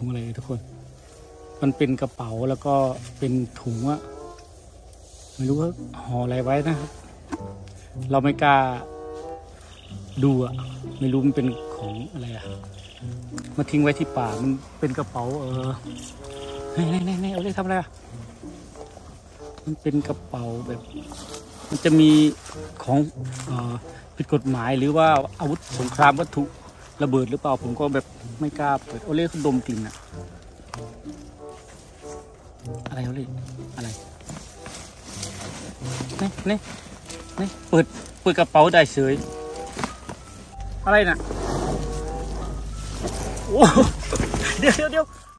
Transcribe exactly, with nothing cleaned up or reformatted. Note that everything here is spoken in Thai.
ถุงอะไรทุกคนมันเป็นกระเป๋าแล้วก็เป็นถุงอะไม่รู้ว่าห่ออะไรไว้นะครับเราไม่กล้าดูอะไม่รู้มันเป็นของอะไรอะมาทิ้งไว้ที่ป่ามันเป็นกระเป๋าเออเฮ้ยนี่นี่เอาเลยทำอะไรอะมันเป็นกระเป๋าแบบมันจะมีของเอ่อผิดกฎหมายหรือว่าอาวุธสงครามวัตถุระเบิดหรือเปล่าผมก็แบบไม่กล้าเปิดโอเล่เขาดมกลิ่นอะอะไรโอเล่อะไรนี่นี่นี่เปิดเปิดกระเป๋าได้เฉยอะไรน่ะโอ้เดี๋ยวเดี๋ยวเดี๋ยว